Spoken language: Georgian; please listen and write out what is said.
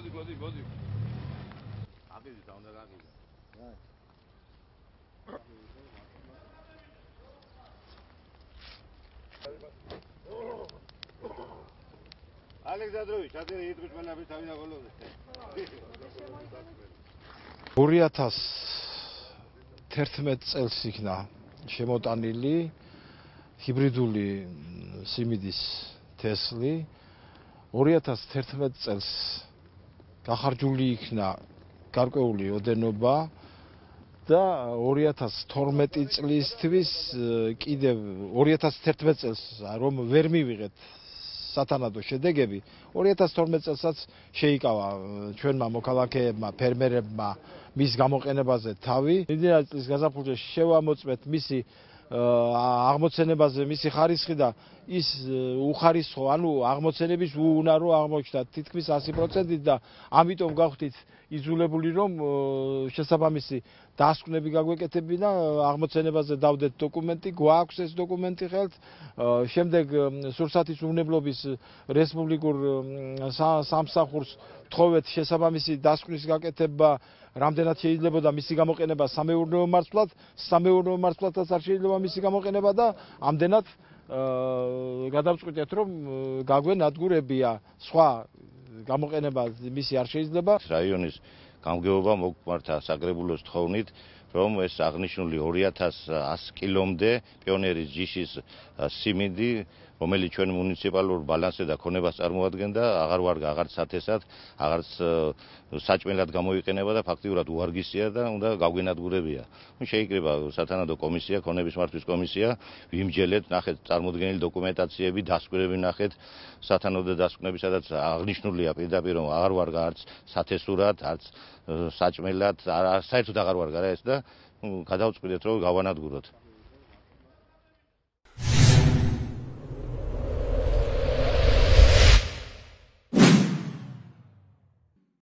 მოდი. ალექსანდროვიჩ, ადრე იტყვით ყველაფერს თავი დაგოლოვდეთ. 2011 წელს იქნა შემოტანილი ჰიბრიდული სიმინდის თესლი. 2011 წელს გახარჯული იქნა გარკვეული ოდენობა და 2012 წლისთვის კიდევ 2011 წელს რომ ვერ მივიღეთ სათანადო შედეგები 2012 წელსაც შეიკავა ჩვენმა მოქალაქეებმა, ფერმერებმა მის გამოყენებაზე თავი. მიმდინარე წლის გაზაფხულში შევამოწმეთ მისი აღმოცენებაზე მისი ხარისხი და ის უხარისხო, ანუ აღმოცენების უუნარო აღმოჩნდა თითქმის 100%-ით და ამიტომ გავხდით იძულებული რომ შესაბამისი დასკვნები გაგვეკეთებინა, აღმოცენებაზე დავდეთ დოკუმენტი, გვაქვს ეს დოკუმენტი ხელთ. შემდეგ სურსათის უმნებლობის რესპუბლიკურ სამსახურს თხოვეთ შესაბამისი დასკვნის გაკეთება, რამდენად შეიძლებოდა მისი გამოყენება სამეურნეო მარცვლათაც არ შეიძლება მისი გამოყენება და ამდენად გადავწყვიტეთ რომ გაგვენადგურებია სხვა გამოყენება მისი არ შეიძლება. რაიონის გამგეობა მოგმართა საკრებულოს თხოვნით რომ ეს აღნიშნული 2100 კილომდე პიონერის ჯიშის სიმინდი რომელიც ჩვენ მუნიციპალურ ბალანსზე და ქონებას წარმოადგენდა აღარ ვარგა აღარც ათესად აღარც საჭმელად გამოიყენება და ფაქტიურად უარგისია და უნდა გაგვენადგურებია. შეიკრიბა სათანადო კომისია, ქონების მართვის კომისია, ვიმჯელეთ, ნახეთ წარმოდგენილი დოკუმენტაციები, დასკვნები ნახეთ, სათანადო დასკვნები, სადაც აღნიშნულია პირდაპირ რომ აღარ ვარგა არც სათესურად, არც საჭმელად, საერთოდ აღარ ვარგა რა ეს და გადავწყვიტეთ რომ გავანადგუროთ.